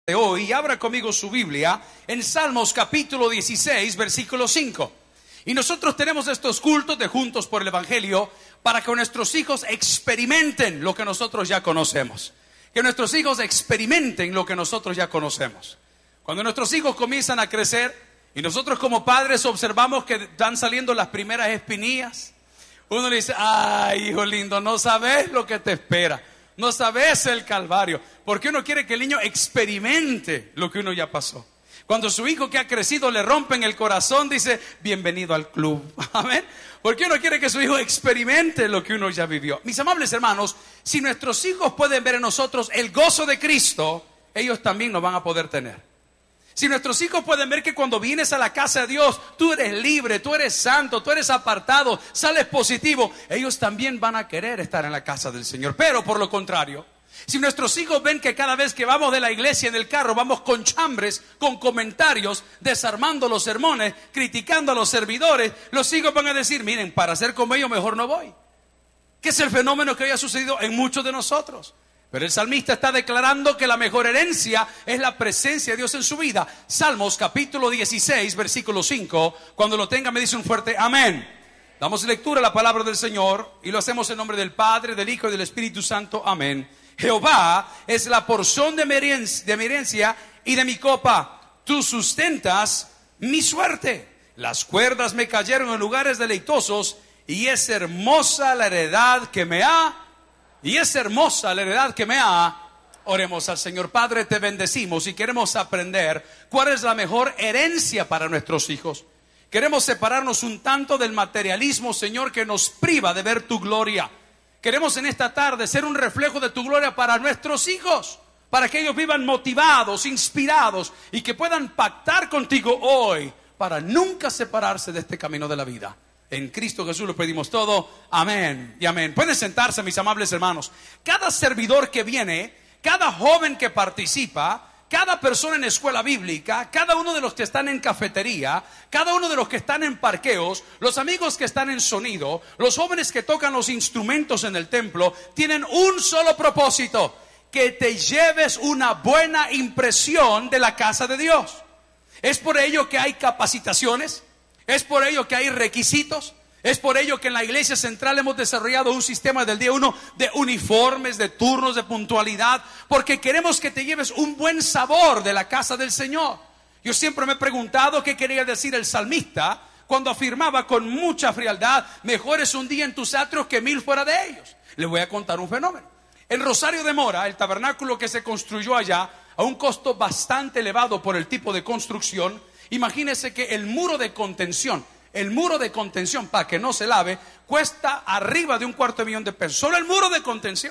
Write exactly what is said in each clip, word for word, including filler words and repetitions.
de hoy, y abra conmigo su Biblia en Salmos capítulo dieciséis, versículo cinco. Y nosotros tenemos estos cultos de Juntos por el Evangelio para que nuestros hijos experimenten lo que nosotros ya conocemos. Que nuestros hijos experimenten lo que nosotros ya conocemos. Cuando nuestros hijos comienzan a crecer y nosotros como padres observamos que están saliendo las primeras espinillas, uno le dice: ay, hijo lindo, no sabes lo que te espera. No sabes el calvario, porque uno quiere que el niño experimente lo que uno ya pasó. Cuando su hijo que ha crecido le rompen el corazón, dice: bienvenido al club. Amén. Porque uno quiere que su hijo experimente lo que uno ya vivió. Mis amables hermanos, si nuestros hijos pueden ver en nosotros el gozo de Cristo, ellos también lo van a poder tener. Si nuestros hijos pueden ver que cuando vienes a la casa de Dios, tú eres libre, tú eres santo, tú eres apartado, sales positivo, ellos también van a querer estar en la casa del Señor. Pero por lo contrario, si nuestros hijos ven que cada vez que vamos de la iglesia en el carro, vamos con chambres, con comentarios, desarmando los sermones, criticando a los servidores, los hijos van a decir: miren, para ser como ellos mejor no voy. Que es el fenómeno que hoy ha sucedido en muchos de nosotros. Pero el salmista está declarando que la mejor herencia es la presencia de Dios en su vida. Salmos capítulo dieciséis, versículo cinco. Cuando lo tenga me dice un fuerte amén. Damos lectura a la palabra del Señor y lo hacemos en nombre del Padre, del Hijo y del Espíritu Santo. Amén. Jehová es la porción de mi herencia, de mi herencia y de mi copa. Tú sustentas mi suerte. Las cuerdas me cayeron en lugares deleitosos y es hermosa la heredad que me ha Y es hermosa la heredad que me ha. Oremos al Señor. Padre, te bendecimos y queremos aprender cuál es la mejor herencia para nuestros hijos. Queremos separarnos un tanto del materialismo, Señor, que nos priva de ver tu gloria. Queremos en esta tarde ser un reflejo de tu gloria para nuestros hijos, para que ellos vivan motivados, inspirados y que puedan pactar contigo hoy para nunca separarse de este camino de la vida. En Cristo Jesús lo pedimos todo, amén y amén. Pueden sentarse, mis amables hermanos. Cada servidor que viene, cada joven que participa, cada persona en escuela bíblica, cada uno de los que están en cafetería, cada uno de los que están en parqueos, los amigos que están en sonido, los jóvenes que tocan los instrumentos en el templo, tienen un solo propósito: que te lleves una buena impresión de la casa de Dios. Es por ello que hay capacitaciones. Es por ello que hay requisitos. Es por ello que en la iglesia central hemos desarrollado un sistema del día uno de uniformes, de turnos, de puntualidad, porque queremos que te lleves un buen sabor de la casa del Señor. Yo siempre me he preguntado qué quería decir el salmista cuando afirmaba con mucha frialdad: mejor es un día en tus atrios que mil fuera de ellos. Les voy a contar un fenómeno. En Rosario de Mora, el tabernáculo que se construyó allá a un costo bastante elevado por el tipo de construcción, imagínese que el muro de contención, el muro de contención para que no se lave, cuesta arriba de un cuarto de millón de pesos. Solo el muro de contención.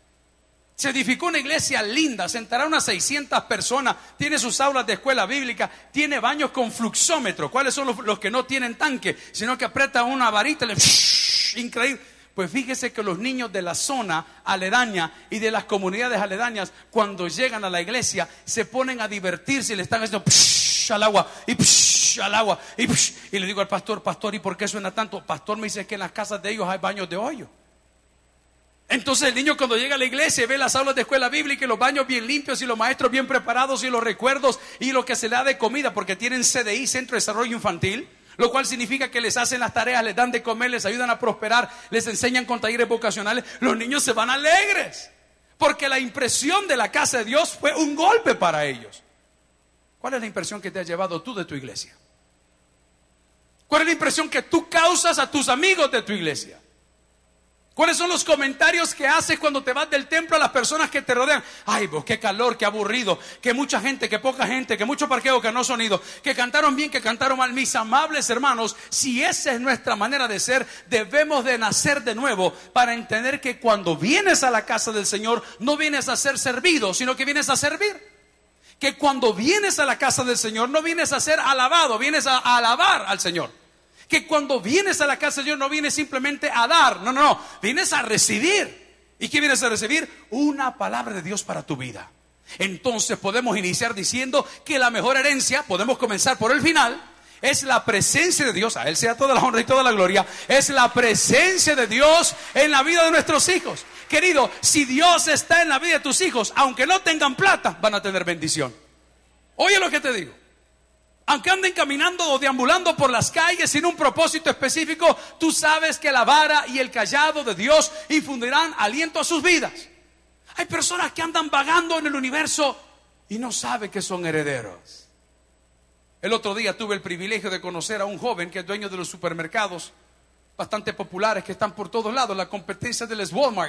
Se edificó una iglesia linda, sentará unas seiscientas personas, tiene sus aulas de escuela bíblica, tiene baños con fluxómetro. ¿Cuáles son los, los que no tienen tanque, sino que aprieta una varita y le... increíble. Pues fíjese que los niños de la zona aledaña y de las comunidades aledañas, cuando llegan a la iglesia, se ponen a divertirse y le están haciendo al agua y psh, al agua y, psh, y le digo al pastor: pastor, ¿y por qué suena tanto? Pastor, me dice que en las casas de ellos hay baños de hoyo. Entonces el niño cuando llega a la iglesia y ve las aulas de escuela bíblica y los baños bien limpios y los maestros bien preparados y los recuerdos y lo que se le da de comida, porque tienen C D I, Centro de Desarrollo Infantil, lo cual significa que les hacen las tareas, les dan de comer, les ayudan a prosperar, les enseñan con talleres vocacionales. Los niños se van alegres porque la impresión de la casa de Dios fue un golpe para ellos. ¿Cuál es la impresión que te has llevado tú de tu iglesia? ¿Cuál es la impresión que tú causas a tus amigos de tu iglesia? ¿Cuáles son los comentarios que haces cuando te vas del templo a las personas que te rodean? Ay, pues qué calor, qué aburrido, que mucha gente, que poca gente, que mucho parqueo, que no sonido, que cantaron bien, que cantaron mal. Mis amables hermanos, si esa es nuestra manera de ser, debemos de nacer de nuevo para entender que cuando vienes a la casa del Señor, no vienes a ser servido, sino que vienes a servir. Que cuando vienes a la casa del Señor, no vienes a ser alabado, vienes a, a alabar al Señor. Que cuando vienes a la casa de Dios no vienes simplemente a dar, no, no, no, vienes a recibir. ¿Y qué vienes a recibir? Una palabra de Dios para tu vida. Entonces podemos iniciar diciendo que la mejor herencia, podemos comenzar por el final, es la presencia de Dios. A Él sea toda la honra y toda la gloria. Es la presencia de Dios en la vida de nuestros hijos. Querido, si Dios está en la vida de tus hijos, aunque no tengan plata, van a tener bendición. Oye lo que te digo. Aunque anden caminando o deambulando por las calles sin un propósito específico, tú sabes que la vara y el cayado de Dios infundirán aliento a sus vidas. Hay personas que andan vagando en el universo y no saben que son herederos. El otro día tuve el privilegio de conocer a un joven que es dueño de los supermercados bastante populares que están por todos lados, la competencia del Walmart.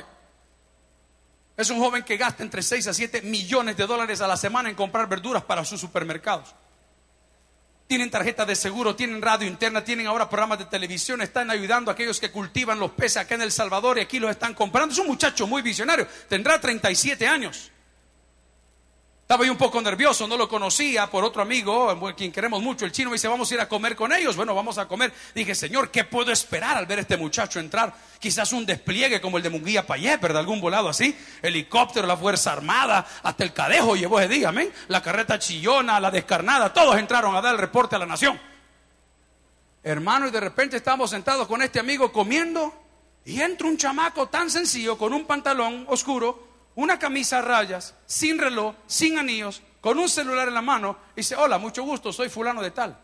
Es un joven que gasta entre seis a siete millones de dólares a la semana en comprar verduras para sus supermercados. Tienen tarjeta de seguro, tienen radio interna, tienen ahora programas de televisión, están ayudando a aquellos que cultivan los peces acá en El Salvador y aquí los están comprando. Es un muchacho muy visionario, tendrá treinta y siete años. Estaba yo un poco nervioso, no lo conocía, por otro amigo, quien queremos mucho, el chino, me dice, vamos a ir a comer con ellos. Bueno, vamos a comer. Dije, Señor, ¿qué puedo esperar al ver a este muchacho entrar? Quizás un despliegue como el de Munguía Payé, ¿verdad? Algún volado así, helicóptero, la Fuerza Armada, hasta el Cadejo llevó ese día, amén. La carreta chillona, la descarnada, todos entraron a dar el reporte a la nación. Hermano, y de repente estábamos sentados con este amigo comiendo, y entra un chamaco tan sencillo, con un pantalón oscuro, una camisa a rayas, sin reloj, sin anillos, con un celular en la mano, y dice, hola, mucho gusto, soy fulano de tal.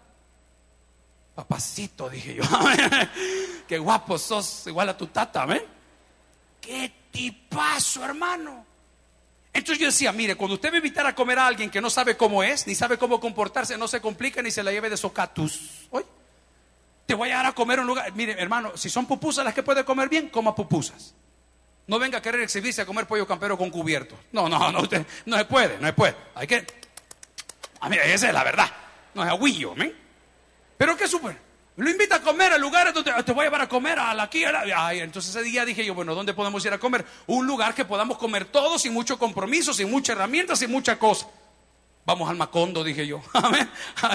Papacito, dije yo, qué guapo sos, igual a tu tata, ¿ven? Qué tipazo, hermano. Entonces yo decía, mire, cuando usted va a invitar a comer a alguien que no sabe cómo es, ni sabe cómo comportarse, no se complica ni se la lleve de socatus. Oye, te voy a dar a comer a un lugar, mire, hermano, si son pupusas las que puede comer bien, coma pupusas. No venga a querer exhibirse a comer pollo campero con cubiertos. No, no, no, usted no se puede, no se puede. Hay que, a mí, esa es la verdad. No es agüillo, ¿men? Pero qué súper. Lo invita a comer a lugares donde te voy a llevar a comer a la aquí. A la, ay, entonces ese día dije yo, bueno, ¿dónde podemos ir a comer? Un lugar que podamos comer todos sin mucho compromiso, sin mucha herramienta, sin mucha cosa. Vamos al Macondo, dije yo. Amén.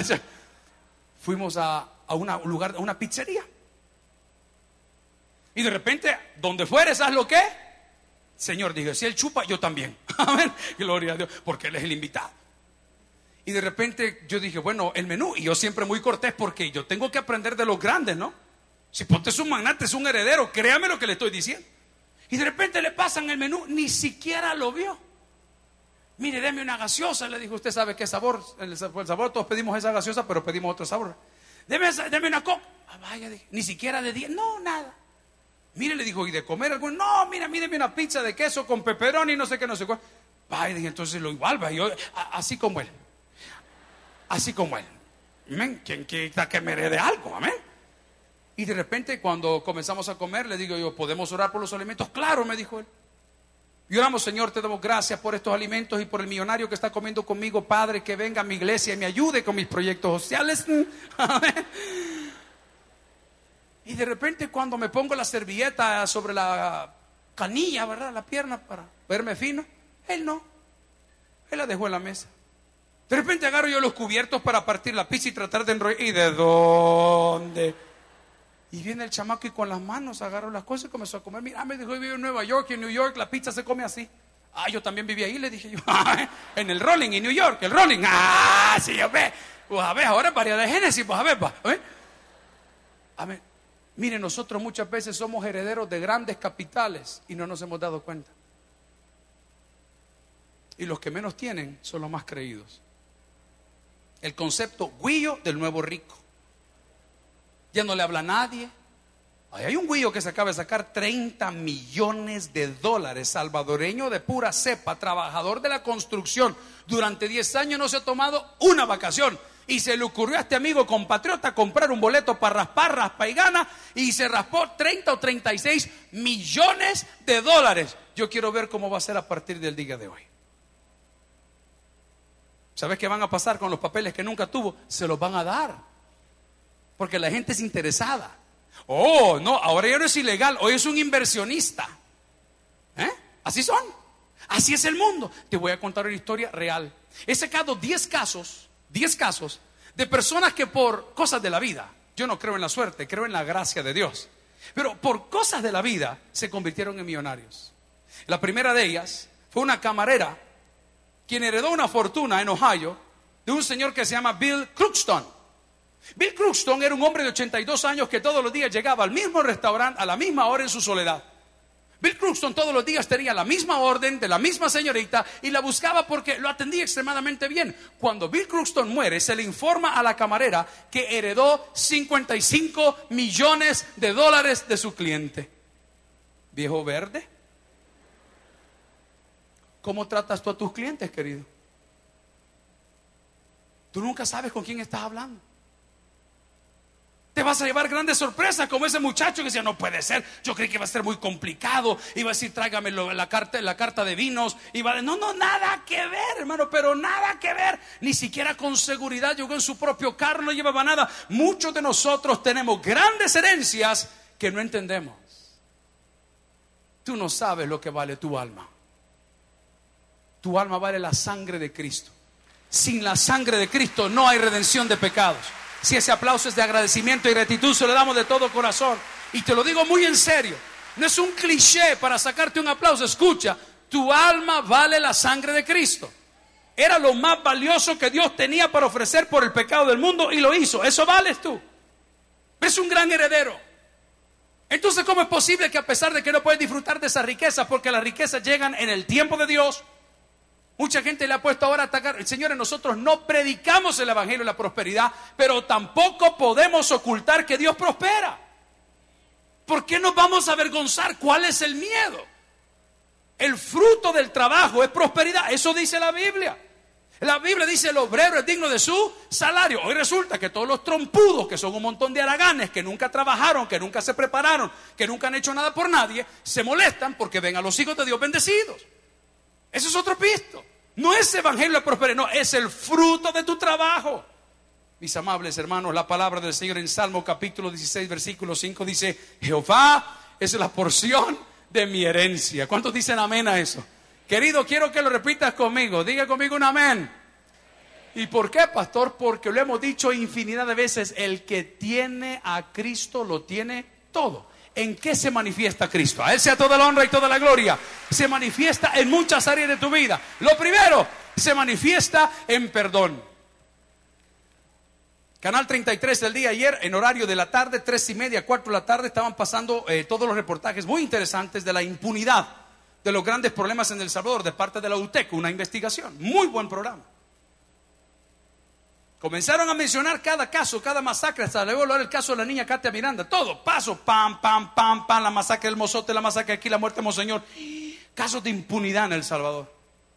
Fuimos a, a una, un lugar, a una pizzería. Y de repente, donde fueres, haz lo que Señor, dije, si él chupa, yo también. Amén. Gloria a Dios, porque él es el invitado. Y de repente yo dije, bueno, el menú. Y yo siempre muy cortés porque yo tengo que aprender de los grandes, ¿no? Si ponte es un magnate, es un heredero, créame lo que le estoy diciendo. Y de repente le pasan el menú, ni siquiera lo vio. Mire, deme una gaseosa, le dijo, usted sabe qué sabor, el sabor, todos pedimos esa gaseosa, pero pedimos otro sabor. Deme, deme una coca. Ah, vaya, dije, ni siquiera de diez, no, nada. Mire, le dijo, ¿y de comer algo? No, mira, míreme una pizza de queso con pepperoni, no sé qué, no sé cuál. Vaya, dije, entonces lo igual, va, yo, a, así como él. Así como él. Amén. ¿Quién quita que me herede algo? Amén. Y de repente, cuando comenzamos a comer, le digo yo, ¿podemos orar por los alimentos? Claro, me dijo él. Y oramos, Señor, te damos gracias por estos alimentos y por el millonario que está comiendo conmigo, Padre, que venga a mi iglesia y me ayude con mis proyectos sociales. Amén. Y de repente, cuando me pongo la servilleta sobre la canilla, ¿verdad? La pierna para verme fino, él no. Él la dejó en la mesa. De repente agarro yo los cubiertos para partir la pizza y tratar de enrollar. ¿Y de dónde? Y viene el chamaco y con las manos agarró las cosas y comenzó a comer. Mira, me dijo, yo vivo en Nueva York y en New York la pizza se come así. Ah, yo también viví ahí, le dije yo. En el Rolling, en New York, el Rolling. Ah, sí, yo ve. Pues a ver, ahora es variedad de Génesis, pues a ver, va. A ver. A ver. Mire, nosotros muchas veces somos herederos de grandes capitales y no nos hemos dado cuenta. Y los que menos tienen son los más creídos. El concepto güillo del nuevo rico. Ya no le habla a nadie. Ahí hay un güillo que se acaba de sacar treinta millones de dólares, salvadoreño de pura cepa, trabajador de la construcción. Durante diez años no se ha tomado una vacación. Y se le ocurrió a este amigo compatriota comprar un boleto para raspar, raspa y gana. Y se raspó treinta o treinta y seis millones de dólares. Yo quiero ver cómo va a ser a partir del día de hoy. ¿Sabes qué van a pasar con los papeles que nunca tuvo? Se los van a dar. Porque la gente es interesada. Oh, no, ahora ya no es ilegal, hoy es un inversionista. ¿Eh? Así son. Así es el mundo. Te voy a contar una historia real. He sacado diez casos, diez casos de personas que por cosas de la vida, yo no creo en la suerte, creo en la gracia de Dios, pero por cosas de la vida se convirtieron en millonarios. La primera de ellas fue una camarera quien heredó una fortuna en Ohio de un señor que se llama Bill Crookston. Bill Crookston era un hombre de ochenta y dos años que todos los días llegaba al mismo restaurante a la misma hora en su soledad. Bill Crookston todos los días tenía la misma orden de la misma señorita y la buscaba porque lo atendía extremadamente bien. Cuando Bill Crookston muere, se le informa a la camarera que heredó cincuenta y cinco millones de dólares de su cliente. Viejo verde. ¿Cómo tratas tú a tus clientes, querido? Tú nunca sabes con quién estás hablando. Te vas a llevar grandes sorpresas, como ese muchacho que decía, no puede ser, yo creí que iba a ser muy complicado, iba a decir, tráigame lo, la, carta, la carta de vinos, iba a, no, no, nada que ver, hermano, pero nada que ver, ni siquiera con seguridad llegó en su propio carro, no llevaba nada. Muchos de nosotros tenemos grandes herencias que no entendemos. Tú no sabes lo que vale tu alma. Tu alma vale la sangre de Cristo. Sin la sangre de Cristo no hay redención de pecados. Si ese aplauso es de agradecimiento y gratitud, se lo damos de todo corazón. Y te lo digo muy en serio. No es un cliché para sacarte un aplauso. Escucha, tu alma vale la sangre de Cristo. Era lo más valioso que Dios tenía para ofrecer por el pecado del mundo y lo hizo. Eso vales tú. Es un gran heredero. Entonces, ¿cómo es posible que a pesar de que no puedes disfrutar de esas riquezas, porque las riquezas llegan en el tiempo de Dios? Mucha gente le ha puesto ahora a atacar. Señores, nosotros no predicamos el evangelio de la prosperidad, pero tampoco podemos ocultar que Dios prospera. ¿Por qué nos vamos a avergonzar? ¿Cuál es el miedo? El fruto del trabajo es prosperidad. Eso dice la Biblia. La Biblia dice el obrero es digno de su salario. Hoy resulta que todos los trompudos, que son un montón de haraganes, que nunca trabajaron, que nunca se prepararon, que nunca han hecho nada por nadie, se molestan porque ven a los hijos de Dios bendecidos. Eso es otro pisto. No es evangelio de prosperidad, no, es el fruto de tu trabajo. Mis amables hermanos, la palabra del Señor en Salmo capítulo dieciséis, versículo cinco dice: Jehová es la porción de mi herencia. ¿Cuántos dicen amén a eso? Querido, quiero que lo repitas conmigo. Diga conmigo un amén. ¿Y por qué, pastor? Porque lo hemos dicho infinidad de veces. El que tiene a Cristo lo tiene todo. ¿En qué se manifiesta Cristo? A Él sea toda la honra y toda la gloria. Se manifiesta en muchas áreas de tu vida. Lo primero, se manifiesta en perdón. Canal treinta y tres del día ayer, en horario de la tarde, tres y media, cuatro de la tarde, estaban pasando eh, todos los reportajes muy interesantes de la impunidad de los grandes problemas en El Salvador, de parte de la U T E C, una investigación. Muy buen programa. Comenzaron a mencionar cada caso, cada masacre, hasta luego hablar el caso de la niña Katia Miranda, todo, paso, pam, pam, pam, pam, la masacre del Mozote, la masacre aquí, la muerte de Monseñor, casos de impunidad en El Salvador.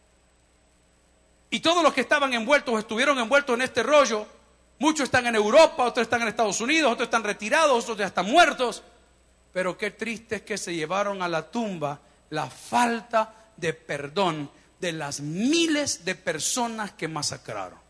Y todos los que estaban envueltos, estuvieron envueltos en este rollo, muchos están en Europa, otros están en Estados Unidos, otros están retirados, otros ya están muertos, pero qué triste es que se llevaron a la tumba la falta de perdón de las miles de personas que masacraron.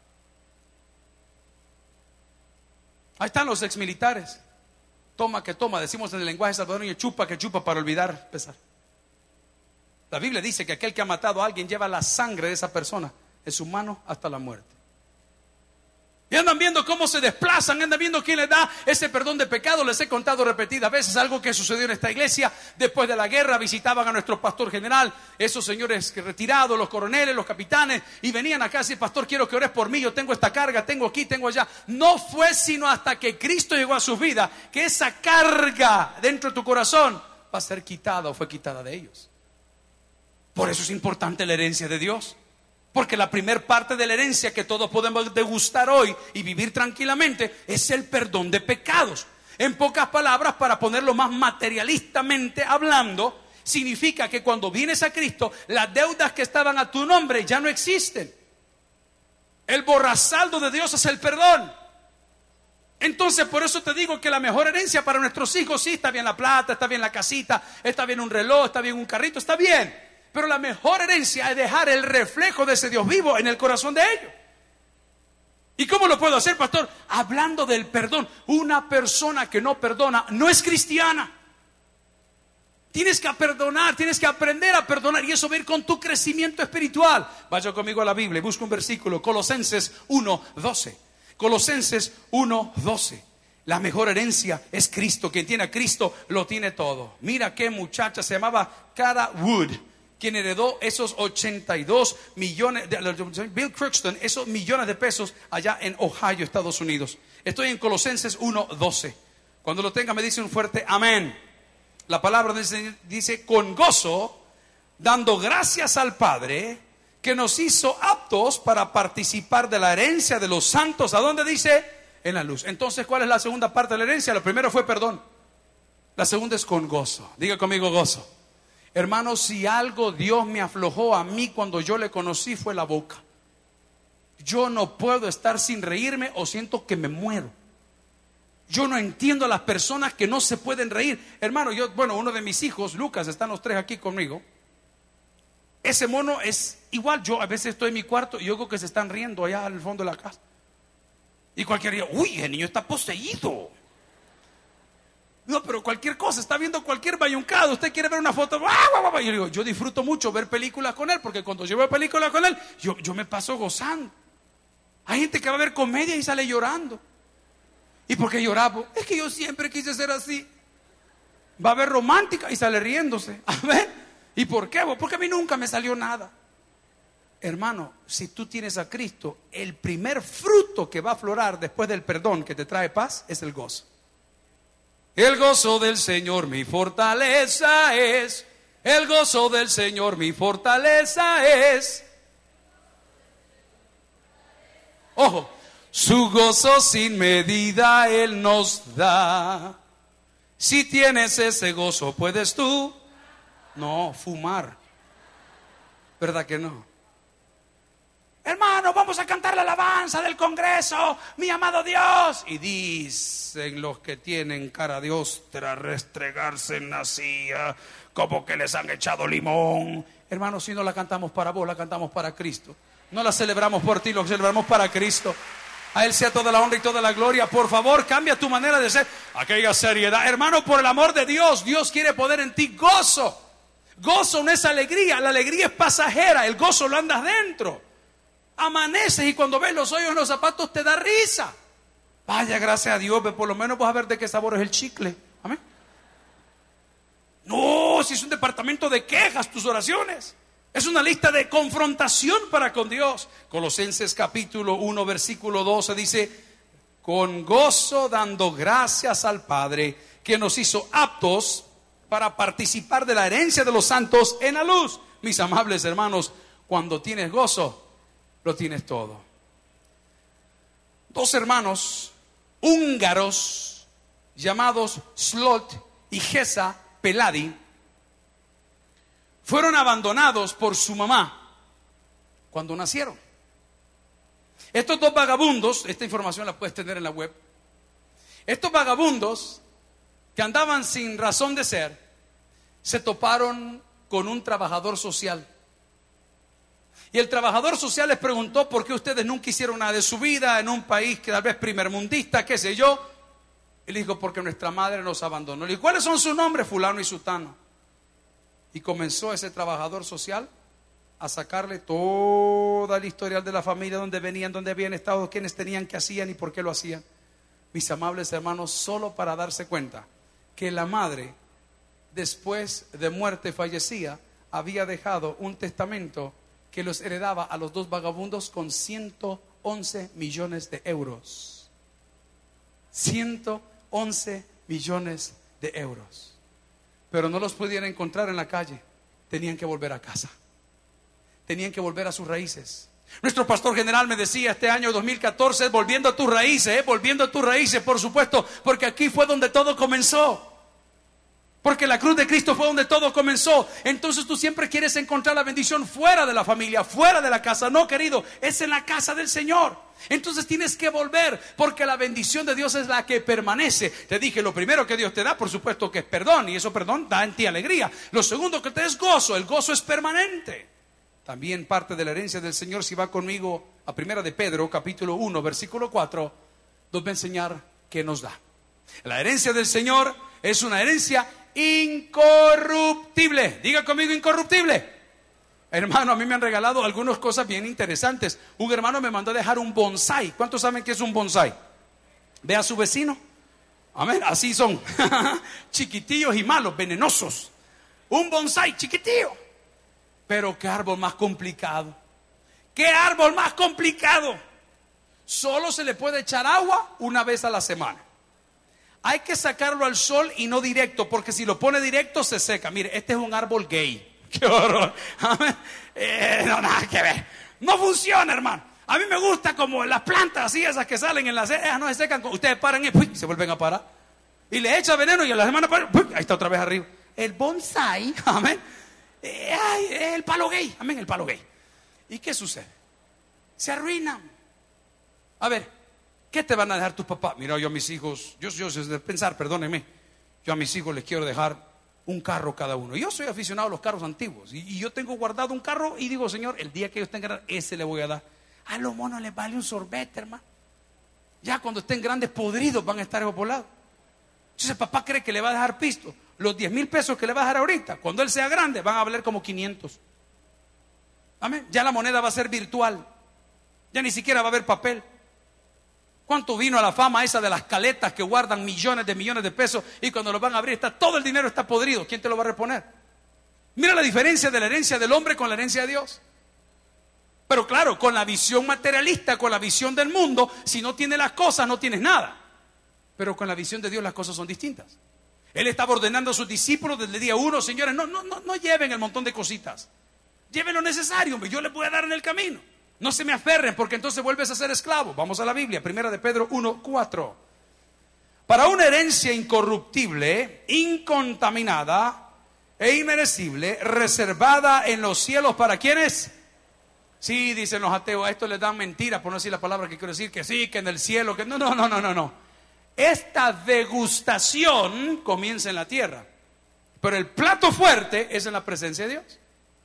Ahí están los exmilitares. Toma que toma, decimos en el lenguaje salvadoreño, chupa que chupa para olvidar pesar. La Biblia dice que aquel que ha matado a alguien lleva la sangre de esa persona en su mano hasta la muerte. Y andan viendo cómo se desplazan, andan viendo quién les da ese perdón de pecado. Les he contado repetidas veces algo que sucedió en esta iglesia. Después de la guerra visitaban a nuestro pastor general, esos señores que retirados, los coroneles, los capitanes, y venían acá y decían: pastor, quiero que ores por mí, yo tengo esta carga, tengo aquí, tengo allá. No fue sino hasta que Cristo llegó a sus vidas que esa carga dentro de tu corazón va a ser quitada o fue quitada de ellos. Por eso es importante la herencia de Dios. Porque la primer parte de la herencia que todos podemos degustar hoy y vivir tranquilamente es el perdón de pecados. En pocas palabras, para ponerlo más materialistamente hablando, significa que cuando vienes a Cristo, las deudas que estaban a tu nombre ya no existen. El borrasaldo de Dios es el perdón. Entonces, por eso te digo que la mejor herencia para nuestros hijos, sí, está bien la plata, está bien la casita, está bien un reloj, está bien un carrito, está bien. Pero la mejor herencia es dejar el reflejo de ese Dios vivo en el corazón de ellos. ¿Y cómo lo puedo hacer, pastor? Hablando del perdón. Una persona que no perdona no es cristiana. Tienes que perdonar, tienes que aprender a perdonar, y eso va a ir con tu crecimiento espiritual. Vaya conmigo a la Biblia, busca un versículo, Colosenses uno doce. Colosenses uno doce. La mejor herencia es Cristo. Quien tiene a Cristo lo tiene todo. Mira qué muchacha, se llamaba Cara Wood, quien heredó esos ochenta y dos millones, de, Bill Crookston, esos millones de pesos allá en Ohio, Estados Unidos. Estoy en Colosenses uno doce. Cuando lo tenga me dice un fuerte amén. La palabra dice, dice con gozo, dando gracias al Padre, que nos hizo aptos para participar de la herencia de los santos. ¿A dónde dice? En la luz. Entonces, ¿cuál es la segunda parte de la herencia? Lo primero fue perdón. La segunda es con gozo. Diga conmigo gozo. Hermanos, si algo Dios me aflojó a mí cuando yo le conocí fue la boca. Yo no puedo estar sin reírme o siento que me muero. Yo no entiendo a las personas que no se pueden reír. Hermano, yo, bueno, uno de mis hijos, Lucas, están los tres aquí conmigo. Ese mono es igual. Yo a veces estoy en mi cuarto y yo creo que se están riendo allá al fondo de la casa. Y cualquiera diría, uy, el niño está poseído. No, pero cualquier cosa, está viendo cualquier bayuncado. Usted quiere ver una foto. Yo digo, yo disfruto mucho ver películas con él, porque cuando yo veo películas con él, yo, yo me paso gozando. Hay gente que va a ver comedia y sale llorando. ¿Y por qué lloraba? Es que yo siempre quise ser así. Va a ver romántica y sale riéndose. A ver, ¿y por qué? Porque a mí nunca me salió nada. Hermano, si tú tienes a Cristo, el primer fruto que va a aflorar después del perdón que te trae paz es el gozo. El gozo del Señor mi fortaleza es. El gozo del Señor mi fortaleza es. Ojo, su gozo sin medida Él nos da. Si tienes ese gozo, ¿puedes tú? No, fumar. ¿Verdad que no? Hermano, vamos a cantar la alabanza del Congreso, mi amado Dios. Y dicen los que tienen cara de ostra, restregarse en la silla, como que les han echado limón. Hermano, si no la cantamos para vos, la cantamos para Cristo. No la celebramos por ti, lo celebramos para Cristo. A Él sea toda la honra y toda la gloria. Por favor, cambia tu manera de ser. Aquella seriedad. Hermano, por el amor de Dios, Dios quiere poner en ti gozo. Gozo no es alegría, la alegría es pasajera, el gozo lo andas dentro. Amaneces y cuando ves los hoyos en los zapatos te da risa. Vaya, gracias a Dios, pero por lo menos vas a ver de qué sabor es el chicle. Amén. No, si es un departamento de quejas tus oraciones. Es una lista de confrontación para con Dios. Colosenses capítulo uno versículo doce dice: con gozo dando gracias al Padre que nos hizo aptos para participar de la herencia de los santos en la luz. Mis amables hermanos, cuando tienes gozo, lo tienes todo. Dos hermanos húngaros llamados Slot y Gesa Peladi fueron abandonados por su mamá cuando nacieron. Estos dos vagabundos, esta información la puedes tener en la web. Estos vagabundos que andaban sin razón de ser, se toparon con un trabajador social. Y el trabajador social les preguntó por qué ustedes nunca hicieron nada de su vida en un país que tal vez primermundista, qué sé yo. Y le dijo, porque nuestra madre nos abandonó. Le dijo, ¿cuáles son sus nombres? Fulano y sutano. Y comenzó ese trabajador social a sacarle toda el historial de la familia, dónde venían, dónde habían estado, quiénes tenían, qué hacían y por qué lo hacían. Mis amables hermanos, solo para darse cuenta que la madre, después de muerte fallecía, había dejado un testamento que los heredaba a los dos vagabundos con ciento once millones de euros. ciento once millones de euros. Pero no los pudieron encontrar en la calle. Tenían que volver a casa. Tenían que volver a sus raíces. Nuestro pastor general me decía este año dos mil catorce, volviendo a tus raíces, ¿eh? volviendo a tus raíces, por supuesto, porque aquí fue donde todo comenzó. Porque la cruz de Cristo fue donde todo comenzó. Entonces tú siempre quieres encontrar la bendición fuera de la familia, fuera de la casa. No, querido, es en la casa del Señor. Entonces tienes que volver, porque la bendición de Dios es la que permanece. Te dije, lo primero que Dios te da, por supuesto que es perdón, y eso perdón da en ti alegría. Lo segundo que te da es gozo. El gozo es permanente. También parte de la herencia del Señor, si va conmigo a Primera de Pedro, capítulo uno, versículo cuatro, nos va a enseñar qué nos da. La herencia del Señor es una herencia incorruptible. Diga conmigo, incorruptible. Hermano, a mí me han regalado algunas cosas bien interesantes. Un hermano me mandó a dejar un bonsai. ¿Cuántos saben qué es un bonsai? Ve a su vecino. Amén, así son. Chiquitillos y malos, venenosos. Un bonsai chiquitillo. Pero qué árbol más complicado. Qué árbol más complicado. Solo se le puede echar agua una vez a la semana. Hay que sacarlo al sol y no directo, porque si lo pone directo se seca. Mire, este es un árbol gay. ¡Qué horror! Eh, no, nada que ver. No funciona, hermano. A mí me gusta como las plantas así, esas que salen en las... Eh, no se secan. Ustedes paran y ¡puy! Se vuelven a parar. Y le echa veneno y a la semana... ¡puy! Ahí está otra vez arriba. El bonsai, amén. Eh, ay, el palo gay, amén, el palo gay. ¿Y qué sucede? Se arruinan. A ver, ¿qué te van a dejar tus papás? Mira, yo a mis hijos, yo, yo sé de pensar, perdónenme, yo a mis hijos les quiero dejar un carro cada uno. Yo soy aficionado a los carros antiguos y, y yo tengo guardado un carro y digo, Señor, el día que ellos tengan, ese le voy a dar. A los monos les vale un sorbete, hermano. Ya cuando estén grandes, podridos, van a estar evapolados. Entonces papá cree que le va a dejar pisto. Los diez mil pesos que le va a dejar ahorita, cuando él sea grande, van a valer como quinientos. Amén. Ya la moneda va a ser virtual. Ya ni siquiera va a haber papel. ¿Cuánto vino a la fama esa de las caletas que guardan millones de millones de pesos y cuando lo van a abrir está todo el dinero está podrido? ¿Quién te lo va a reponer? Mira la diferencia de la herencia del hombre con la herencia de Dios. Pero claro, con la visión materialista, con la visión del mundo, si no tienes las cosas no tienes nada. Pero con la visión de Dios las cosas son distintas. Él estaba ordenando a sus discípulos desde el día uno, señores, no, no, no, no lleven el montón de cositas. Lleven lo necesario, hombre, yo les voy a dar en el camino. No se me aferren porque entonces vuelves a ser esclavo. Vamos a la Biblia, primera de Pedro uno, cuatro. Para una herencia incorruptible, incontaminada e inmerecible, reservada en los cielos, ¿para quiénes? Sí, dicen los ateos, a esto les dan mentiras, por no decir la palabra que quiero decir, que sí, que en el cielo, que no, no, no, no, no, no. Esta degustación comienza en la tierra, pero el plato fuerte es en la presencia de Dios.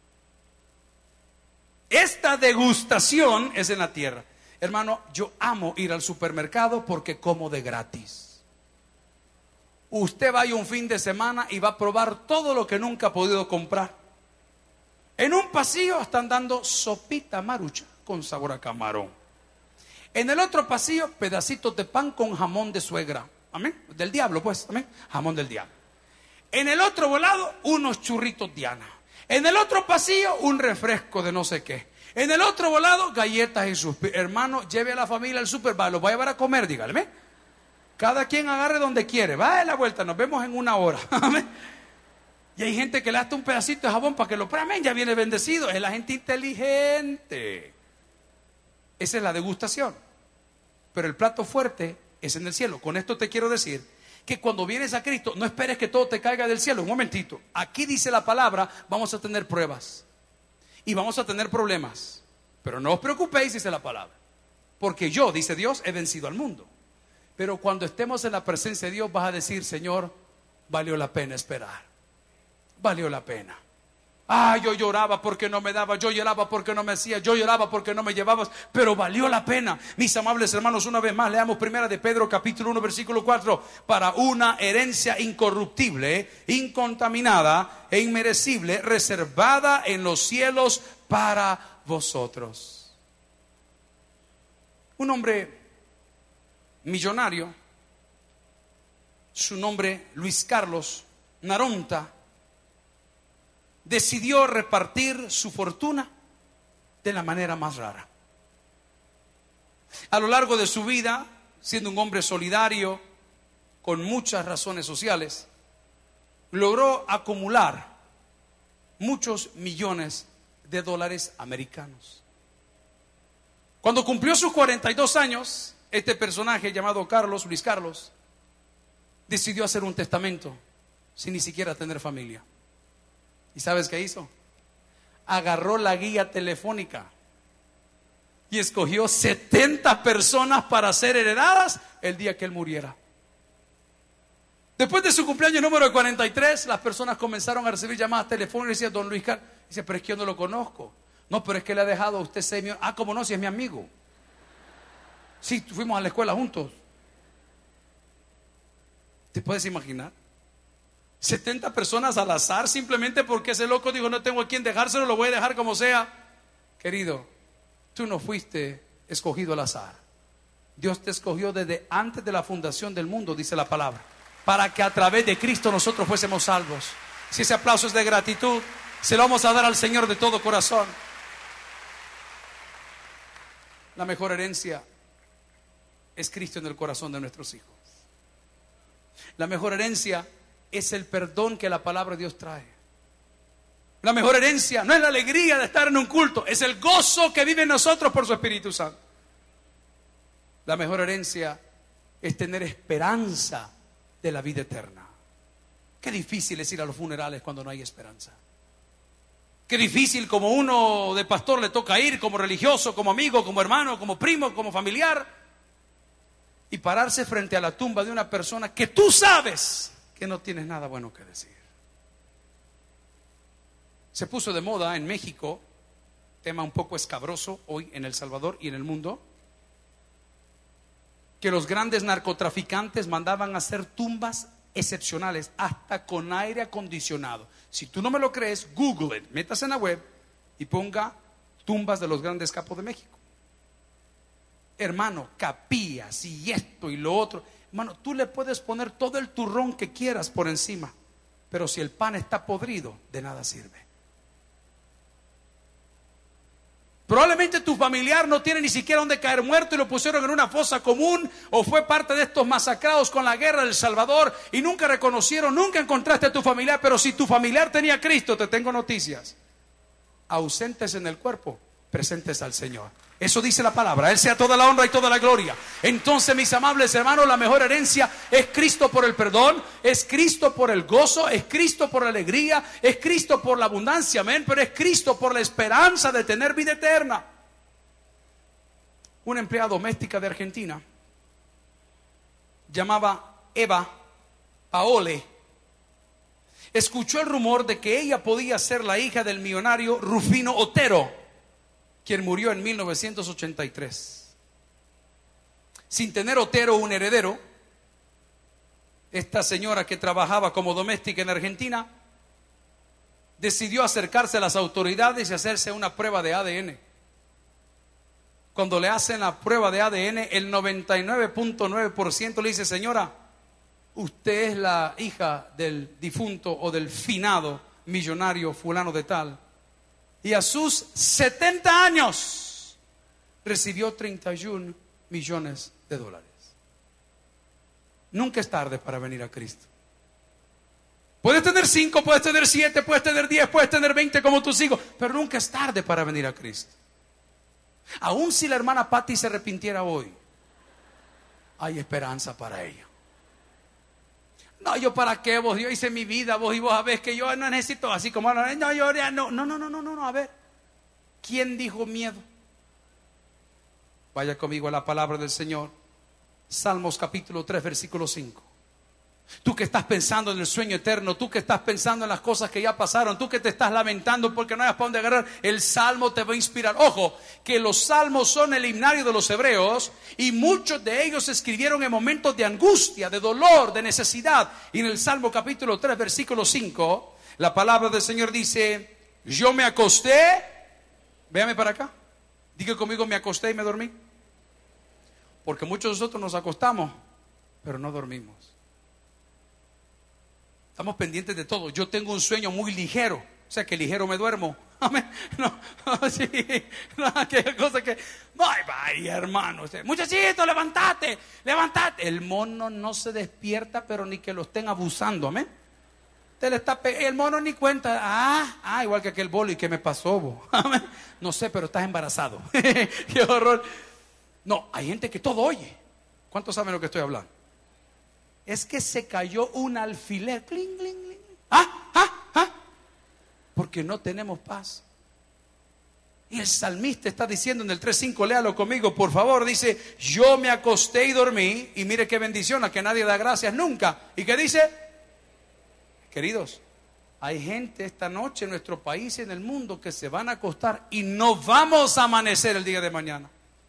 Esta degustación es en la tierra. Hermano, yo amo ir al supermercado porque como de gratis. Usted vaya un fin de semana y va a probar todo lo que nunca ha podido comprar. En un pasillo están dando sopita marucha con sabor a camarón. En el otro pasillo, pedacitos de pan con jamón de suegra. Amén. Del diablo, pues. Amén. Jamón del diablo. En el otro volado, unos churritos Diana. En el otro pasillo, un refresco de no sé qué. En el otro volado, galletas y sus... Hermano, lleve a la familia al super, va, los va a llevar a comer, dígale. Cada quien agarre donde quiere. Va a la vuelta, nos vemos en una hora. Amén. Y hay gente que le da un pedacito de jabón para que lo pruebe. Amén, ya viene bendecido. Es la gente inteligente. Esa es la degustación. Pero el plato fuerte es en el cielo. Con esto te quiero decir que cuando vienes a Cristo, no esperes que todo te caiga del cielo. Un momentito. Aquí dice la palabra, vamos a tener pruebas. Y vamos a tener problemas. Pero no os preocupéis, dice la palabra. Porque yo, dice Dios, he vencido al mundo. Pero cuando estemos en la presencia de Dios, vas a decir, Señor, valió la pena esperar. Valió la pena. Ah, yo lloraba porque no me daba, yo lloraba porque no me hacía, yo lloraba porque no me llevabas, pero valió la pena. Mis amables hermanos, una vez más leamos primera de Pedro capítulo uno versículo cuatro. Para una herencia incorruptible, incontaminada e inmerecible, reservada en los cielos para vosotros. Un hombre millonario, su nombre Luis Carlos Naronta, decidió repartir su fortuna de la manera más rara. A lo largo de su vida, siendo un hombre solidario, con muchas razones sociales, logró acumular muchos millones de dólares americanos. Cuando cumplió sus cuarenta y dos años, este personaje llamado Carlos, Luis Carlos, decidió hacer un testamento sin ni siquiera tener familia. ¿Y sabes qué hizo? Agarró la guía telefónica y escogió setenta personas para ser heredadas el día que él muriera. Después de su cumpleaños número cuarenta y tres, las personas comenzaron a recibir llamadas telefónicas y decían, don Luis Carlos, dice, pero es que yo no lo conozco. No, pero es que le ha dejado a usted seis millones. Ah, ¿cómo no? Si es mi amigo. Sí, fuimos a la escuela juntos. ¿Te puedes imaginar? setenta personas al azar simplemente porque ese loco dijo, no tengo a quién dejárselo, lo voy a dejar como sea. Querido, tú no fuiste escogido al azar. Dios te escogió desde antes de la fundación del mundo, dice la palabra, para que a través de Cristo nosotros fuésemos salvos. Si ese aplauso es de gratitud, se lo vamos a dar al Señor de todo corazón. La mejor herencia es Cristo en el corazón de nuestros hijos. La mejor herencia es el perdón que la palabra de Dios trae. La mejor herencia no es la alegría de estar en un culto, es el gozo que vive en nosotros por su Espíritu Santo. La mejor herencia es tener esperanza de la vida eterna. Qué difícil es ir a los funerales cuando no hay esperanza. Qué difícil como uno de pastor le toca ir, como religioso, como amigo, como hermano, como primo, como familiar, y pararse frente a la tumba de una persona que tú sabes que no tienes nada bueno que decir. Se puso de moda en México, tema un poco escabroso hoy en El Salvador y en el mundo, que los grandes narcotraficantes mandaban a hacer tumbas excepcionales, hasta con aire acondicionado. Si tú no me lo crees, Google it, métase en la web y ponga tumbas de los grandes capos de México. Hermano, capillas y esto y lo otro. Hermano, tú le puedes poner todo el turrón que quieras por encima, pero si el pan está podrido, de nada sirve. Probablemente tu familiar no tiene ni siquiera donde caer muerto y lo pusieron en una fosa común, o fue parte de estos masacrados con la guerra del Salvador y nunca reconocieron, nunca encontraste a tu familiar. Pero si tu familiar tenía a Cristo, te tengo noticias: ausentes en el cuerpo, presentes al Señor. Eso dice la palabra. Él sea toda la honra y toda la gloria. Entonces, mis amables hermanos, la mejor herencia es Cristo por el perdón, es Cristo por el gozo, es Cristo por la alegría, es Cristo por la abundancia, amén, pero es Cristo por la esperanza de tener vida eterna. Una empleada doméstica de Argentina, llamaba Eva Paole, escuchó el rumor de que ella podía ser la hija del millonario Rufino Otero, quien murió en mil novecientos ochenta y tres. Sin tener Otero un heredero, esta señora que trabajaba como doméstica en Argentina decidió acercarse a las autoridades y hacerse una prueba de A D N. Cuando le hacen la prueba de A D N, el noventa y nueve punto nueve por ciento le dice: señora, usted es la hija del difunto o del finado millonario fulano de tal. Y a sus setenta años recibió treinta y un millones de dólares. Nunca es tarde para venir a Cristo. Puedes tener cinco, puedes tener siete, puedes tener diez, puedes tener veinte como tus hijos, pero nunca es tarde para venir a Cristo. Aún si la hermana Patti se arrepintiera hoy, hay esperanza para ella. No, yo para qué, vos, yo hice mi vida, vos y vos sabés que yo no necesito, así como no, yo ya no, no, no, no, no, no, a ver, ¿quién dijo miedo? Vaya conmigo a la palabra del Señor, Salmos capítulo tres, versículo cinco. Tú que estás pensando en el sueño eterno, tú que estás pensando en las cosas que ya pasaron, tú que te estás lamentando porque no hayas para dónde agarrar, el salmo te va a inspirar. Ojo, que los salmos son el himnario de los hebreos y muchos de ellos se escribieron en momentos de angustia, de dolor, de necesidad. Y en el Salmo capítulo tres, versículo cinco, la palabra del Señor dice: yo me acosté, véame para acá, diga conmigo, me acosté y me dormí. Porque muchos de nosotros nos acostamos, pero no dormimos. Estamos pendientes de todo. Yo tengo un sueño muy ligero, o sea que ligero me duermo. Amén. No, no, sí, no, aquella cosa que, bye, bye, hermano. Muchachito, levántate, levántate. El mono no se despierta, pero ni que lo estén abusando, amén. Te le está pe- el mono ni cuenta. Ah, ah, igual que aquel boli que me pasó, bo. Amén. No sé, pero estás embarazado. Qué horror. No, hay gente que todo oye. ¿Cuántos saben lo que estoy hablando? Es que se cayó un alfiler. Cling, cling, cling. Ah, ah, ah. Porque no tenemos paz. Y el salmista está diciendo en el tres cinco, léalo conmigo, por favor. Dice: yo me acosté y dormí. Y mire qué bendición, a que nadie da gracias nunca. ¿Y qué dice? Queridos, hay gente esta noche en nuestro país y en el mundo que se van a acostar y no vamos a amanecer el día de mañana.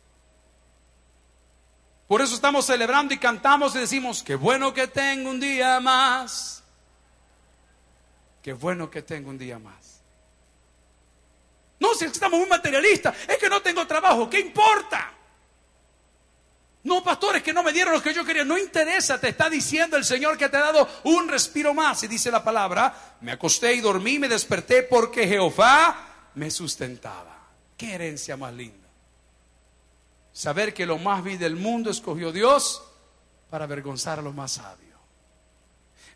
Por eso estamos celebrando y cantamos y decimos: qué bueno que tengo un día más. Qué bueno que tengo un día más. No, si es que estamos muy materialistas, es que no tengo trabajo, ¿qué importa? No, pastores, que no me dieron lo que yo quería. No interesa, te está diciendo el Señor que te ha dado un respiro más. Y dice la palabra: me acosté y dormí, me desperté porque Jehová me sustentaba. Qué herencia más linda. Saber que lo más vil del mundo escogió Dios para avergonzar a los más sabios.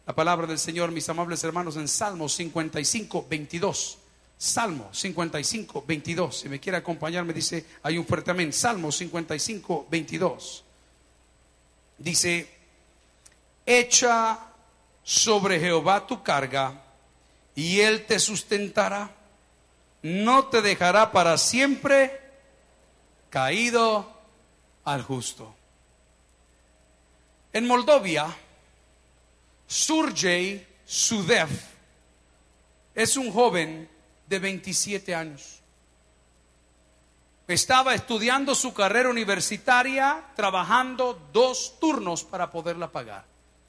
La palabra del Señor, mis amables hermanos, en Salmo cincuenta y cinco, veintidós. Salmo cincuenta y cinco, veintidós. Si me quiere acompañar, me dice, hay un fuerte amén. Salmo cincuenta y cinco, veintidós. Dice: echa sobre Jehová tu carga, y Él te sustentará. No te dejará para siempre caído al justo. En Moldavia, Sergei Sudev es un joven de veintisiete años. Estaba estudiando su carrera universitaria, trabajando dos turnos para poderla pagar.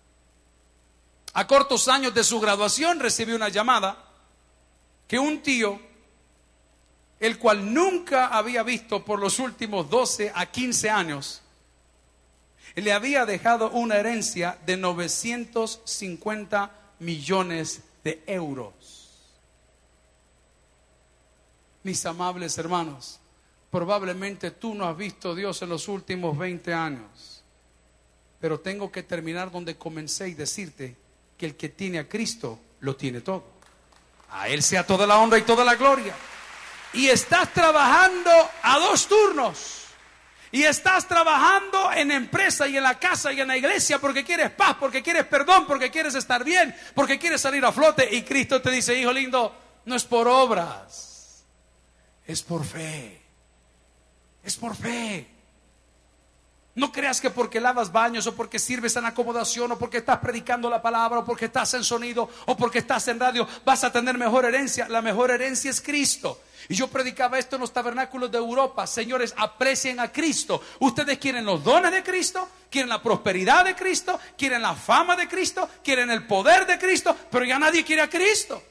A cortos años de su graduación recibió una llamada que un tío, el cual nunca había visto por los últimos doce a quince años, le había dejado una herencia de novecientos cincuenta millones de euros. Mis amables hermanos, probablemente tú no has visto a Dios en los últimos veinte años, pero tengo que terminar donde comencé y decirte que el que tiene a Cristo lo tiene todo. A Él sea toda la honra y toda la gloria. Y estás trabajando a dos turnos. Y estás trabajando en empresa y en la casa y en la iglesia porque quieres paz, porque quieres perdón, porque quieres estar bien, porque quieres salir a flote. Y Cristo te dice: hijo lindo, no es por obras, es por fe. Es por fe. No creas que porque lavas baños, o porque sirves en acomodación, o porque estás predicando la palabra, o porque estás en sonido, o porque estás en radio, vas a tener mejor herencia. La mejor herencia es Cristo. Y yo predicaba esto en los tabernáculos de Europa. Señores, aprecien a Cristo. Ustedes quieren los dones de Cristo, quieren la prosperidad de Cristo, quieren la fama de Cristo, quieren el poder de Cristo, pero ya nadie quiere a Cristo.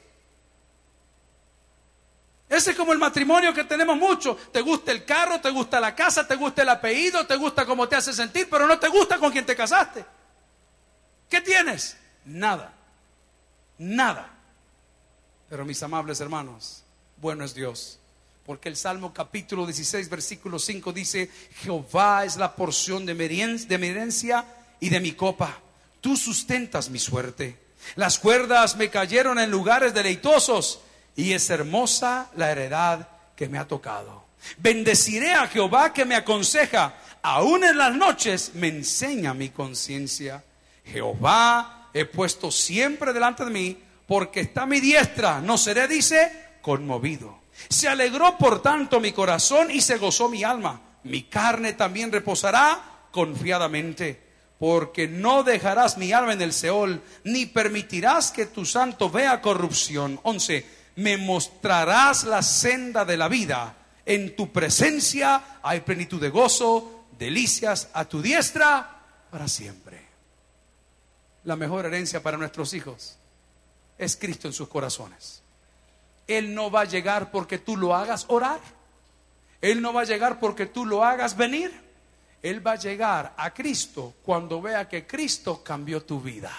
Ese es como el matrimonio que tenemos mucho. Te gusta el carro, te gusta la casa, te gusta el apellido, te gusta cómo te hace sentir, pero no te gusta con quien te casaste. ¿Qué tienes? Nada. Nada. Pero mis amables hermanos, bueno es Dios. Porque el Salmo capítulo dieciséis, versículo cinco dice: Jehová es la porción de mi herencia y de mi copa. Tú sustentas mi suerte. Las cuerdas me cayeron en lugares deleitosos, y es hermosa la heredad que me ha tocado. Bendeciré a Jehová que me aconseja, aún en las noches me enseña mi conciencia. Jehová he puesto siempre delante de mí, porque está a mi diestra, no seré, dice, conmovido. Se alegró por tanto mi corazón y se gozó mi alma. Mi carne también reposará confiadamente, porque no dejarás mi alma en el Seol, ni permitirás que tu santo vea corrupción. once. Me mostrarás la senda de la vida. En tu presencia hay plenitud de gozo, delicias a tu diestra para siempre. La mejor herencia para nuestros hijos es Cristo en sus corazones. Él no va a llegar porque tú lo hagas orar. Él no va a llegar porque tú lo hagas venir. Él va a llegar a Cristo cuando vea que Cristo cambió tu vida.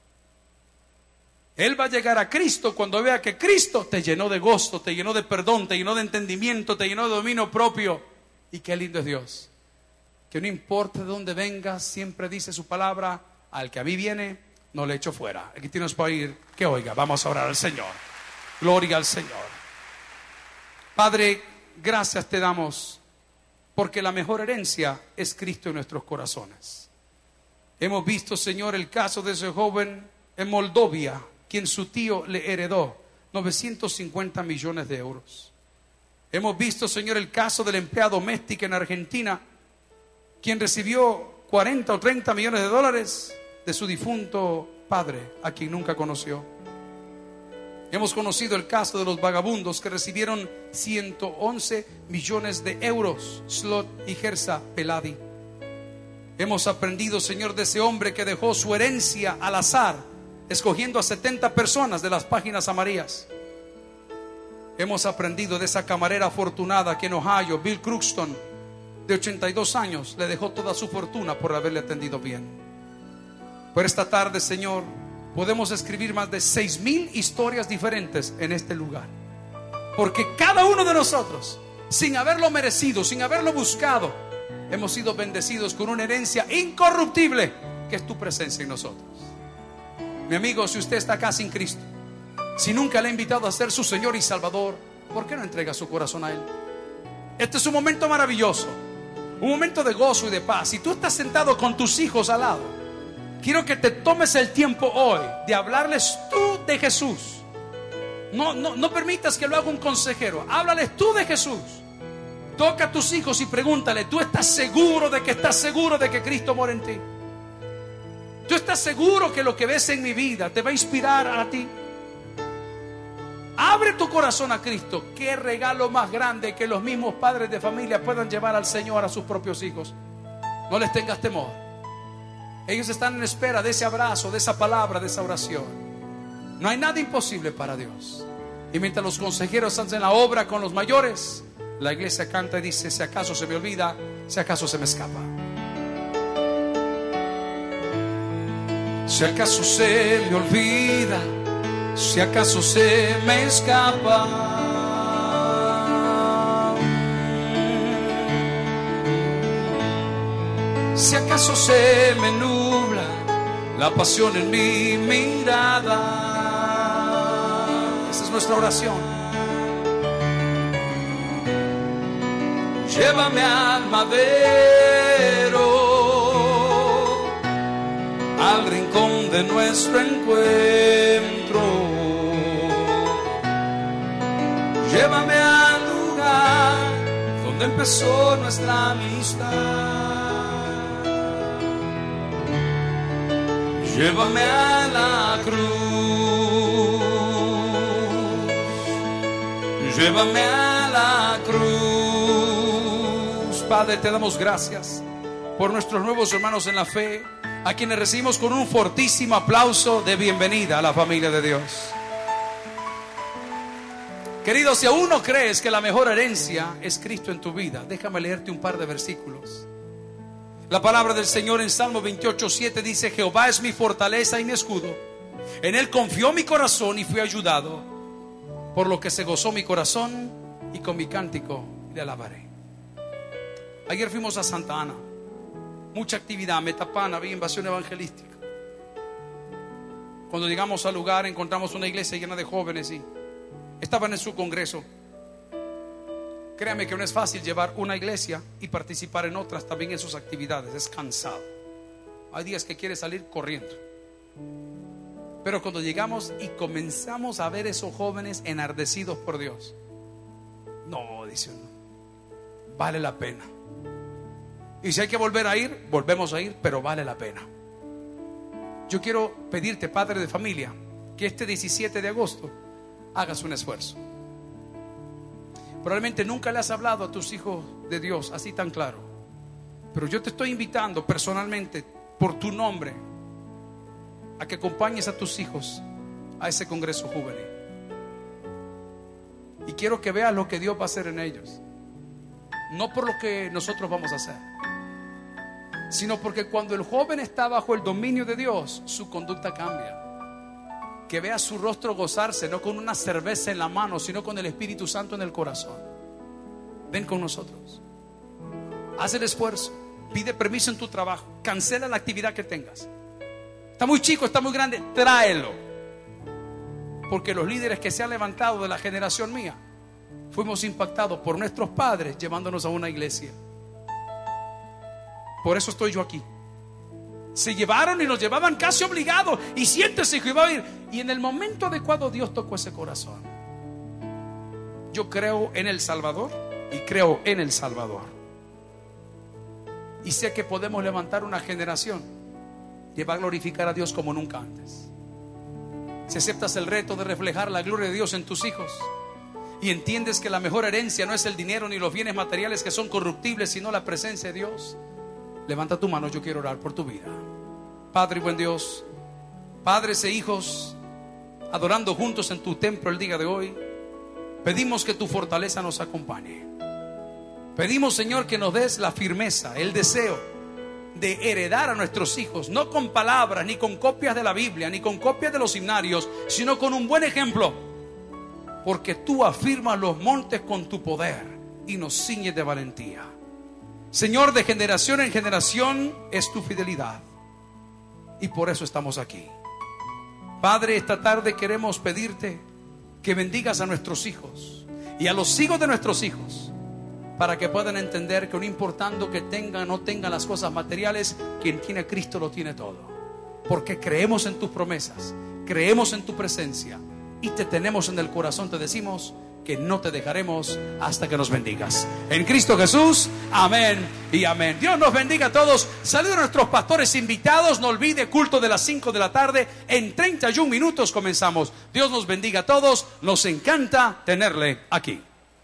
Él va a llegar a Cristo cuando vea que Cristo te llenó de gozo, te llenó de perdón, te llenó de entendimiento, te llenó de dominio propio. Y qué lindo es Dios, que no importa de dónde vengas, siempre dice su palabra: al que a mí viene, no le echo fuera. Aquí tienes para ir, que oiga, vamos a orar al Señor. Gloria al Señor. Padre, gracias te damos, porque la mejor herencia es Cristo en nuestros corazones. Hemos visto, Señor, el caso de ese joven en Moldavia, quien su tío le heredó novecientos cincuenta millones de euros. Hemos visto, Señor, el caso de la empleada doméstica en Argentina, quien recibió cuarenta o treinta millones de dólares de su difunto padre, a quien nunca conoció. Hemos conocido el caso de los vagabundos que recibieron ciento once millones de euros, Slot y Gersa Peladi. Hemos aprendido, Señor, de ese hombre que dejó su herencia al azar, escogiendo a setenta personas de las páginas amarillas. Hemos aprendido de esa camarera afortunada que en Ohio, Bill Cruxton, de ochenta y dos años, le dejó toda su fortuna por haberle atendido bien. Por esta tarde, Señor, podemos escribir más de seis mil historias diferentes en este lugar, porque cada uno de nosotros, sin haberlo merecido, sin haberlo buscado, hemos sido bendecidos con una herencia incorruptible, que es tu presencia en nosotros. Mi amigo, si usted está acá sin Cristo, si nunca le ha invitado a ser su Señor y Salvador, ¿por qué no entrega su corazón a Él? Este es un momento maravilloso, un momento de gozo y de paz. Si tú estás sentado con tus hijos al lado, quiero que te tomes el tiempo hoy de hablarles tú de Jesús. No, no, no permitas que lo haga un consejero. Háblales tú de Jesús. Toca a tus hijos y pregúntale: ¿tú estás seguro de que estás seguro de que Cristo mora en ti? ¿Tú estás seguro que lo que ves en mi vida te va a inspirar a ti? Abre tu corazón a Cristo. Qué regalo más grande que los mismos padres de familia puedan llevar al Señor a sus propios hijos. No les tengas temor. Ellos están en espera de ese abrazo, de esa palabra, de esa oración. No hay nada imposible para Dios. Y mientras los consejeros hacen la obra con los mayores, la iglesia canta y dice: si acaso se me olvida, si acaso se me escapa. Si acaso se me olvida, si acaso se me escapa. Si acaso se me nubla la pasión en mi mirada. Esa es nuestra oración. Llévame al madero, al rincón de nuestro encuentro. Llévame al lugar donde empezó nuestra amistad. Llévame a la cruz. Llévame a la cruz. Padre, te damos gracias por nuestros nuevos hermanos en la fe, a quienes recibimos con un fortísimo aplauso de bienvenida a la familia de Dios. Querido, si aún no crees que la mejor herencia es Cristo en tu vida, déjame leerte un par de versículos. La palabra del Señor en Salmo veintiocho, siete dice: Jehová es mi fortaleza y mi escudo, en Él confió mi corazón y fui ayudado, por lo que se gozó mi corazón y con mi cántico le alabaré. Ayer fuimos a Santa Ana, mucha actividad, Metapán, había invasión evangelística. Cuando llegamos al lugar encontramos una iglesia llena de jóvenes y estaban en su congreso. Créame que no es fácil llevar una iglesia y participar en otras también en sus actividades, es cansado. Hay días que quieres salir corriendo. Pero cuando llegamos y comenzamos a ver esos jóvenes enardecidos por Dios, no, dice uno, vale la pena. Y si hay que volver a ir, volvemos a ir, pero vale la pena. Yo quiero pedirte, padre de familia, que este diecisiete de agosto hagas un esfuerzo. Probablemente nunca le has hablado a tus hijos de Dios así tan claro, pero yo te estoy invitando personalmente, por tu nombre, a que acompañes a tus hijos a ese congreso juvenil. Y quiero que veas lo que Dios va a hacer en ellos, no por lo que nosotros vamos a hacer, sino porque cuando el joven está bajo el dominio de Dios, su conducta cambia. Que vea su rostro gozarse, no con una cerveza en la mano, sino con el Espíritu Santo en el corazón. Ven con nosotros, haz el esfuerzo, pide permiso en tu trabajo, cancela la actividad que tengas. Está muy chico, está muy grande, tráelo. Porque los líderes que se han levantado de la generación mía, fuimos impactados por nuestros padres llevándonos a una iglesia. Por eso estoy yo aquí. Se llevaron y nos llevaban casi obligados. Y siéntese, hijo, y va a ir. Y en el momento adecuado Dios tocó ese corazón. Yo creo en el Salvador y creo en el Salvador. Y sé que podemos levantar una generación que va a glorificar a Dios como nunca antes. Si aceptas el reto de reflejar la gloria de Dios en tus hijos y entiendes que la mejor herencia no es el dinero ni los bienes materiales que son corruptibles, sino la presencia de Dios, levanta tu mano, yo quiero orar por tu vida. Padre y buen Dios, padres e hijos adorando juntos en tu templo el día de hoy, pedimos que tu fortaleza nos acompañe. Pedimos, Señor, que nos des la firmeza, el deseo de heredar a nuestros hijos, no con palabras, ni con copias de la Biblia, ni con copias de los himnarios, sino con un buen ejemplo, porque tú afirmas los montes con tu poder y nos ciñes de valentía. Señor, de generación en generación es tu fidelidad, y por eso estamos aquí. Padre, esta tarde queremos pedirte que bendigas a nuestros hijos y a los hijos de nuestros hijos, para que puedan entender que no importando que tengan o no tengan las cosas materiales, quien tiene a Cristo lo tiene todo. Porque creemos en tus promesas, creemos en tu presencia y te tenemos en el corazón. Te decimos que no te dejaremos hasta que nos bendigas. En Cristo Jesús, amén y amén. Dios nos bendiga a todos. Saludos a nuestros pastores invitados. No olvide, culto de las cinco de la tarde. En treinta y un minutos comenzamos. Dios nos bendiga a todos. Nos encanta tenerle aquí.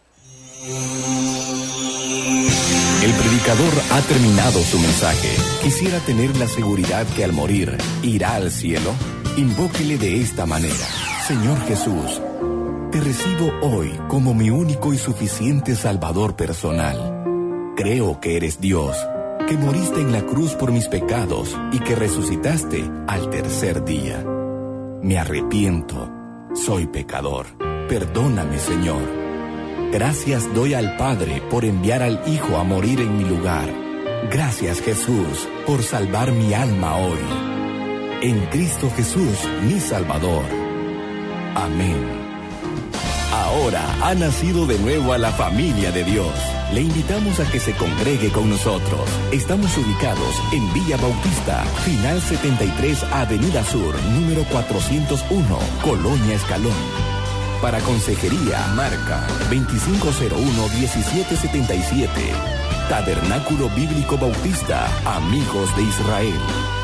El predicador ha terminado su mensaje. Quisiera tener la seguridad que al morir irá al cielo. Invóquele de esta manera: Señor Jesús, te recibo hoy como mi único y suficiente Salvador personal. Creo que eres Dios, que moriste en la cruz por mis pecados y que resucitaste al tercer día. Me arrepiento, soy pecador. Perdóname, Señor. Gracias doy al Padre por enviar al Hijo a morir en mi lugar. Gracias, Jesús, por salvar mi alma hoy. En Cristo Jesús, mi Salvador. Amén. Ahora ha nacido de nuevo a la familia de Dios. Le invitamos a que se congregue con nosotros. Estamos ubicados en Villa Bautista, final setenta y tres, Avenida Sur, número cuatrocientos uno, Colonia Escalón. Para consejería, marca veinticinco cero uno, diecisiete setenta y siete. Tabernáculo Bíblico Bautista, Amigos de Israel.